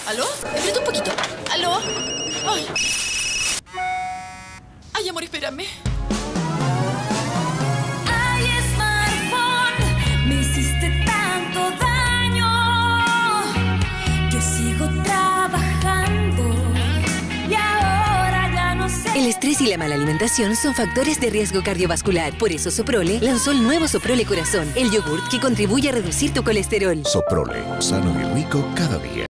¿Aló? Aprieta un poquito. ¿Aló? Ay. Ay, amor, espérame. Ay, smartphone, me hiciste tanto daño que sigo trabajando y ahora ya no sé. El estrés y la mala alimentación son factores de riesgo cardiovascular. Por eso Soprole lanzó el nuevo Soprole Corazón, el yogurt que contribuye a reducir tu colesterol. Soprole, sano y rico cada día.